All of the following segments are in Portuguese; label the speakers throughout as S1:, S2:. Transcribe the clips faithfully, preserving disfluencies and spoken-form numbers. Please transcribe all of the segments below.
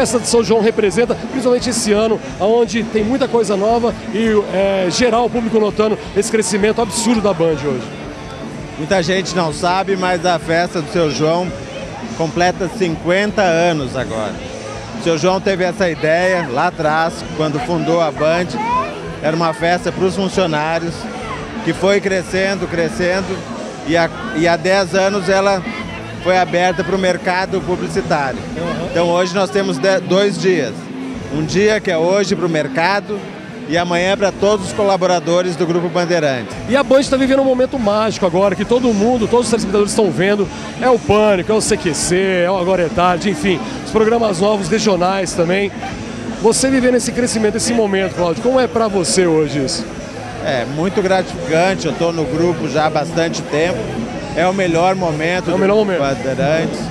S1: festa de São João representa, principalmente esse ano, onde tem muita coisa nova e é, geral o público notando esse crescimento absurdo da Band hoje.
S2: Muita gente não sabe, mas a festa do Seu João completa cinquenta anos agora. O Seu João teve essa ideia lá atrás, quando fundou a Band. Era uma festa para os funcionários, que foi crescendo, crescendo, e há, e há dez anos ela foi aberta para o mercado publicitário. Uhum. Então hoje nós temos dois dias. Um dia que é hoje para o mercado e amanhã para todos os colaboradores do Grupo Bandeirantes.
S1: E a Band está vivendo um momento mágico agora, que todo mundo, todos os telespectadores estão vendo. É o Pânico, é o C Q C, é o Agora é Tarde, enfim, os programas novos, regionais também. Você vivendo esse crescimento, esse momento, Cláudio, como é para você hoje isso?
S2: É muito gratificante, eu estou no grupo já há bastante tempo. É o melhor momento
S1: é o melhor
S2: do
S1: momento.
S2: Bandeirantes.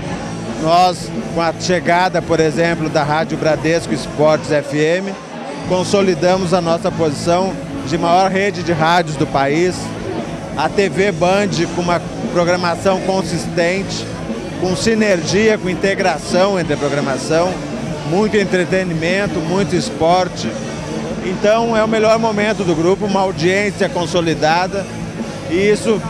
S2: Nós, com a chegada, por exemplo, da Rádio Bradesco Esportes F M, consolidamos a nossa posição de maior rede de rádios do país. A T V Band com uma programação consistente, com sinergia, com integração entre a programação, muito entretenimento, muito esporte. Então é o melhor momento do grupo, uma audiência consolidada, e isso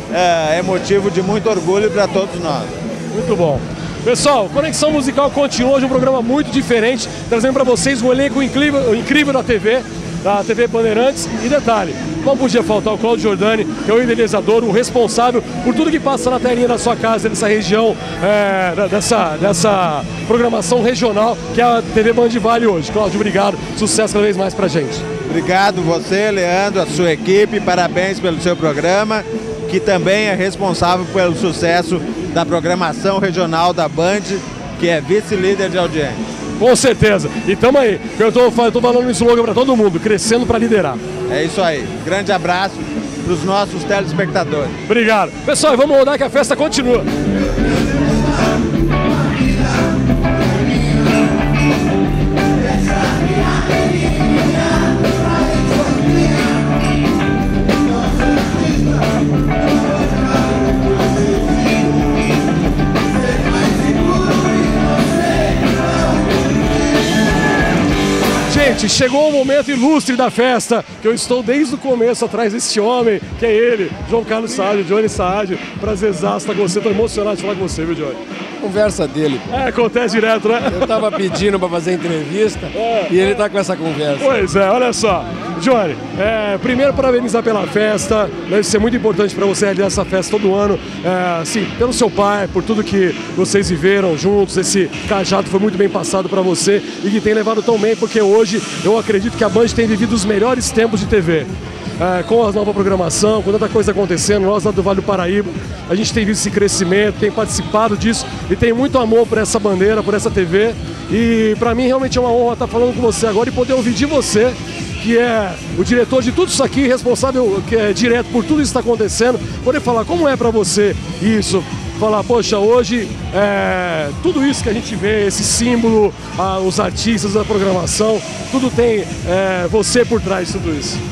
S2: é, é motivo de muito orgulho para todos nós.
S1: Muito bom. Pessoal, Conexão Musical continua hoje, um programa muito diferente, trazendo para vocês um elenco incrível, incrível da T V, da T V Bandeirantes. E detalhe, não podia faltar o Cláudio Giordani, que é o idealizador, o responsável por tudo que passa na telinha da sua casa, dessa região, é, dessa, dessa programação regional que a T V Band Vale hoje. Cláudio, obrigado, sucesso cada vez mais pra gente.
S2: Obrigado você, Leandro, a sua equipe, parabéns pelo seu programa, que também é responsável pelo sucesso da programação regional da Band, que é vice-líder de audiência.
S1: Com certeza. E tamo aí. Eu tô, eu tô falando isso slogan para todo mundo, crescendo para liderar.
S2: É isso aí. Grande abraço para os nossos telespectadores.
S1: Obrigado. Pessoal, vamos rodar que a festa continua. Gente, chegou o momento ilustre da festa, que eu estou desde o começo atrás desse homem, que é ele, João Carlos Saad, Johnny Saad. Prazerzaço estar com você, tô emocionado de falar com você, viu, Johnny?
S3: Conversa dele.
S1: É, acontece direto, né?
S3: Eu tava pedindo para fazer entrevista é, e ele tá com essa conversa.
S1: Pois é, olha só. Johnny, é, primeiro parabenizar pela festa, deve ser muito importante para você realizar essa festa todo ano, é, assim, pelo seu pai, por tudo que vocês viveram juntos, esse cajado foi muito bem passado para você e que tem levado tão bem, porque hoje eu acredito que a Band tem vivido os melhores tempos de T V. É, com a nova programação, com tanta coisa acontecendo, nós lá do Vale do Paraíba, a gente tem visto esse crescimento, tem participado disso e tem muito amor por essa bandeira, por essa T V. E para mim realmente é uma honra estar falando com você agora e poder ouvir de você, que é o diretor de tudo isso aqui, responsável que é direto por tudo isso que está acontecendo, poder falar como é para você isso, falar, poxa, hoje é, tudo isso que a gente vê, esse símbolo, a, os artistas, a programação, tudo tem é, você por trás de tudo isso.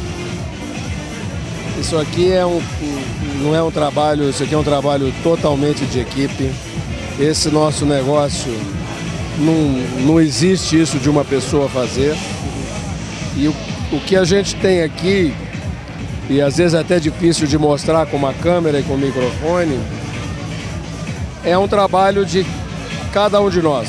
S3: Isso aqui é um, não é um trabalho, isso aqui é um trabalho totalmente de equipe. Esse nosso negócio, não, não existe isso de uma pessoa fazer. E o, o que a gente tem aqui, e às vezes é até difícil de mostrar com uma câmera e com um microfone, é um trabalho de cada um de nós.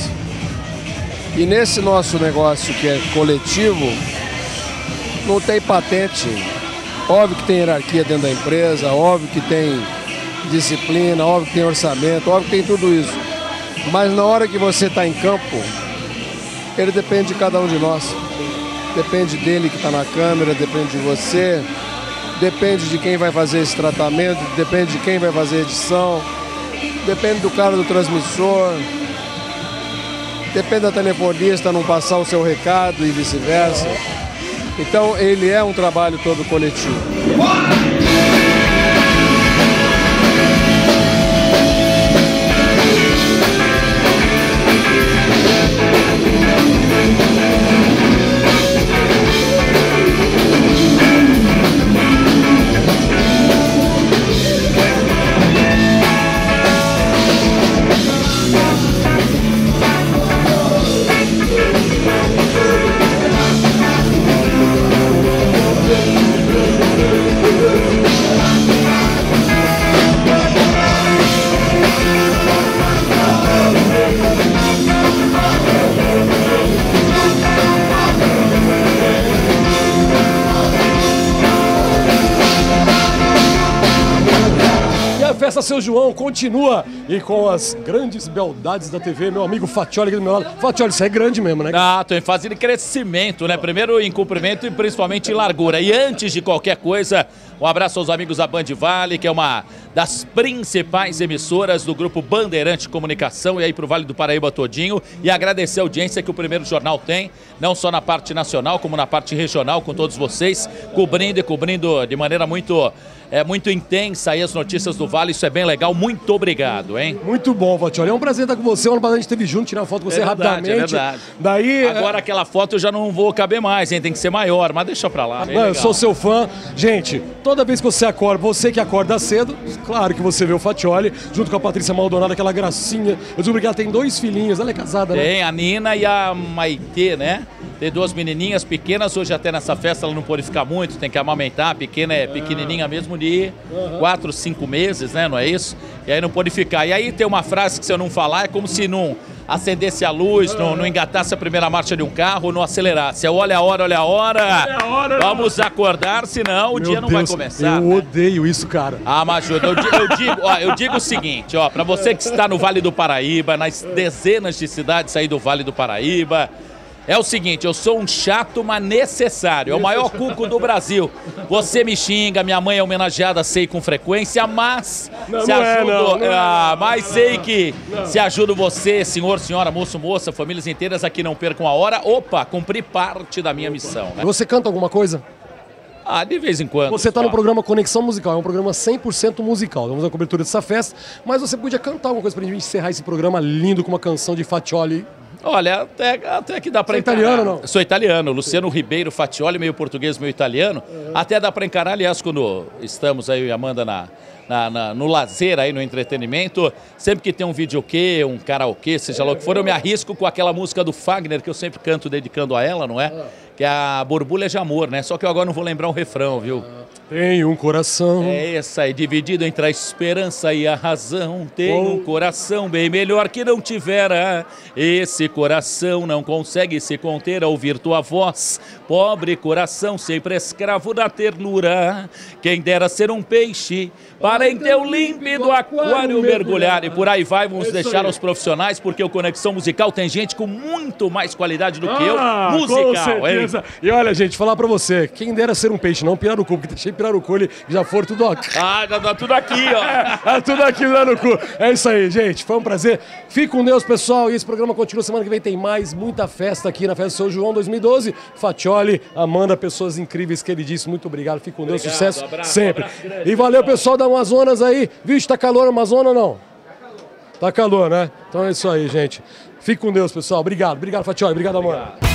S3: E nesse nosso negócio que é coletivo, não tem patente. Óbvio que tem hierarquia dentro da empresa, óbvio que tem disciplina, óbvio que tem orçamento, óbvio que tem tudo isso. Mas na hora que você está em campo, ele depende de cada um de nós. Depende dele que está na câmera, depende de você, depende de quem vai fazer esse tratamento, depende de quem vai fazer a edição, depende do cara do transmissor, depende da telefonista não passar o seu recado e vice-versa. Então ele é um trabalho todo coletivo.
S1: Festa Seu João continua e com as grandes beldades da T V, meu amigo Fatioli aqui do meu lado. Fatioli, isso é grande mesmo, né?
S4: Ah, tô em fase de crescimento, né? Primeiro em comprimento e principalmente em largura. E antes de qualquer coisa, um abraço aos amigos da Band Vale, que é uma das principais emissoras do grupo Bandeirante Comunicação, e aí pro Vale do Paraíba todinho, e agradecer a audiência que o Primeiro Jornal tem, não só na parte nacional, como na parte regional, com todos vocês, cobrindo e cobrindo de maneira muito, é, muito intensa aí as notícias do Vale, isso é bem legal, muito obrigado, hein?
S1: Muito bom, Fatioli, é um prazer estar com você, ano passado a gente esteve junto, tirar uma foto com você
S4: é verdade,
S1: rapidamente.
S4: É verdade,
S1: Daí,
S4: agora aquela foto eu já não vou caber mais, hein? Tem que ser maior, mas deixa pra lá.
S1: Mano, eu sou seu fã. Gente, toda vez que você acorda, você que acorda cedo, claro que você vê o Fatioli, junto com a Patrícia Maldonado, aquela gracinha. Eu descobri que ela tem dois filhinhos, ela é casada, né?
S4: Tem, a Nina e a Maitê, né? Tem duas menininhas pequenas, hoje até nessa festa ela não pode ficar muito, tem que amamentar, a pequena é pequenininha mesmo de quatro, cinco meses, né? Não é isso? E aí não pode ficar. E aí tem uma frase que se eu não falar, é como se não acendesse a luz, não, não engatasse a primeira marcha de um carro, não acelerasse. É olha a hora, olha a hora. Olha a hora, vamos acordar, senão o
S1: Meu
S4: dia não
S1: Deus,
S4: vai começar. Eu
S1: né? odeio isso, cara.
S4: Ah, mas eu, eu, eu, digo, ó, eu digo o seguinte, ó, pra você que está no Vale do Paraíba, nas dezenas de cidades aí do Vale do Paraíba, é o seguinte, eu sou um chato, mas necessário. É o maior cuco do Brasil. Você me xinga, minha mãe é homenageada, sei com frequência, mas
S1: não,
S4: se
S1: não
S4: ajudo,
S1: é, não, não
S4: ah,
S1: é,
S4: mas sei que não. se ajudo você, senhor, senhora, moço, moça, famílias inteiras aqui não percam a hora. Opa, cumpri parte da minha missão. Né?
S1: Você canta alguma coisa?
S4: Ah, de vez em quando.
S1: Você está no programa Conexão Musical, é um programa cem por cento musical. Vamos na cobertura dessa festa, mas você podia cantar alguma coisa pra gente encerrar esse programa lindo com uma canção de Fatioli.
S4: Olha, até, até que dá pra
S1: encarar.
S4: Você é
S1: italiano ou não?
S4: Sou italiano, Luciano Ribeiro Fatioli, meio português, meio italiano. Uhum. Até dá pra encarar, aliás, quando estamos aí, eu e a Amanda, na, na, na, no lazer aí, no entretenimento, sempre que tem um videokê, um karaokê, seja lá o que for, eu me arrisco com aquela música do Fagner, que eu sempre canto dedicando a ela, não é? Uhum. Que é a Borbulha de Amor, né? Só que eu agora não vou lembrar o refrão, viu?
S1: Tem um coração.
S4: É essa aí, dividido entre a esperança e a razão. Tem oh. um coração bem melhor que não tivera. Esse coração não consegue se conter ao ouvir tua voz. Pobre coração, sempre escravo da ternura. Quem dera ser um peixe para em teu límpido aquário mergulhar. E por aí vai, vamos Isso deixar aí. aos profissionais, porque o Conexão Musical tem gente com muito mais qualidade do que
S1: ah,
S4: eu. Musical, hein?
S1: E olha, gente, falar pra você, quem dera ser um peixe, não pirarucu, porque tá cheio de pirarucu, ele já for tudo ó.
S4: Ah, já tá tudo aqui, ó.
S1: É, é tudo aqui lá no cu. É isso aí, gente, foi um prazer. Fique com Deus, pessoal, e esse programa continua. Semana que vem tem mais, muita festa aqui na Festa Seu João dois mil e doze. Fatioli, Amanda, pessoas incríveis que ele disse. Muito obrigado, fique com Deus, obrigado, sucesso abraço, sempre. Abraço grande, e valeu, pessoal da Amazonas aí. Vixe, tá calor no Amazonas ou não? Tá calor, né? Então é isso aí, gente. Fique com Deus, pessoal. Obrigado, obrigado, Fatioli, obrigado, Amanda. Obrigado.